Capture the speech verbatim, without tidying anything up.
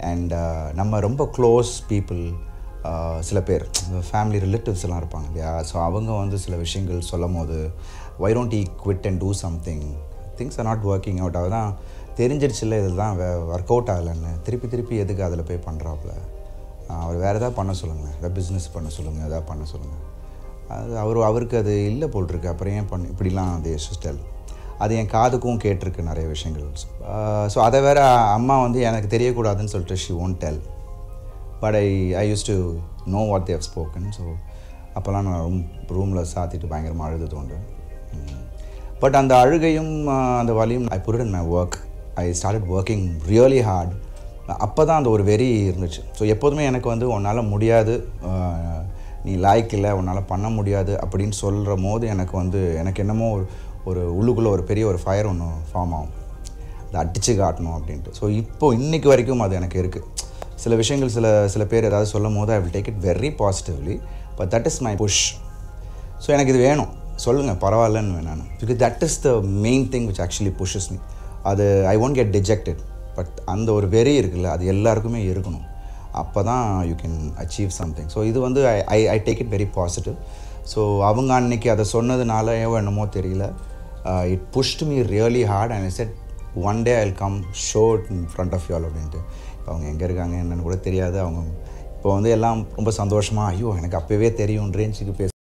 And நம்ம ரொம்ப close people சில பேர் ஃபேமிலி ரிலேட்டிவ்ஸ்லாம் இருப்பாங்க இல்லையா, ஸோ அவங்க வந்து சில விஷயங்கள் சொல்லும் போது why don't I quit and do something, things are not working out. அதுதான் தெரிஞ்சிடுச்சுல இதெல்லாம் ஒர்க் அவுட் ஆகலைன்னு திருப்பி திருப்பி எதுக்கு அதில் போய் பண்ணுறாப்புல, அவர் வேறு எதாவது பண்ண சொல்லுங்கள், எதாவது பிஸ்னஸ் பண்ண சொல்லுங்கள், எதாவது பண்ண சொல்லுங்கள். அது அவர் அவருக்கு அது இல்லை போல் இருக்கு. அப்புறம் ஏன் பண்ண இப்படிலாம் அது சிஸ்டல் அது என் காதுக்கும் கேட்டிருக்கு நிறைய விஷயங்கள். ஸோ அதை வேறு அம்மா வந்து எனக்கு தெரியக்கூடாதுன்னு சொல்லிட்டு she won't tell, but I I used to know what they've spoken. So அப்போல்லாம் நான் ரூம் ரூமில் சாத்திட்டு பயங்கரமாக அழுது உண்டு. பட் அந்த அழுகையும் அந்த வலியும் I put in my work. I started working really hard. அப்போ தான் அந்த ஒரு வெறி இருந்துச்சு. ஸோ எப்போதுமே எனக்கு வந்து உன்னால் முடியாது, நீ லாய்க்கு இல்லை, உன்னால் பண்ண முடியாது அப்படின்னு சொல்கிற போது எனக்கு வந்து எனக்கு என்னமோ ஒரு ஒரு உள்ளுக்குள்ளே ஒரு பெரிய ஒரு ஃபயர் ஒன்று ஃபார்ம் ஆகும், அதை அடித்து காட்டணும் அப்படின்ட்டு. ஸோ இப்போது இன்றைக்கி வரைக்கும் அது எனக்கு இருக்குது. சில விஷயங்கள் சில சில பேர் ஏதாவது சொல்லும் போது I will take it very positively, but that is my push. So எனக்கு இது வேணும், சொல்லுங்கள் பரவாயில்லன்னு நான், because that is the main thing which actually pushes me. அது I won't get dejected, but அந்த ஒரு வெறி இருக்குல்ல, அது எல்லாருக்குமே இருக்கணும். அப்போ தான் you can achieve something. So இது வந்து I I take it very positive. So அவங்க அன்றைக்கி அதை சொன்னதுனால ஏவோ என்னமோ தெரியல, it pushed me really hard and I said one day I will come show in front of you all அப்படின்ட்டு. இப்போ அவங்க எங்கே இருக்காங்க என்னென்னு கூட தெரியாது. அவங்க இப்போ வந்து எல்லாம் ரொம்ப சந்தோஷமாக, ஐயோ எனக்கு அப்போவே தெரியும் ரேஞ்சுக்கு பேச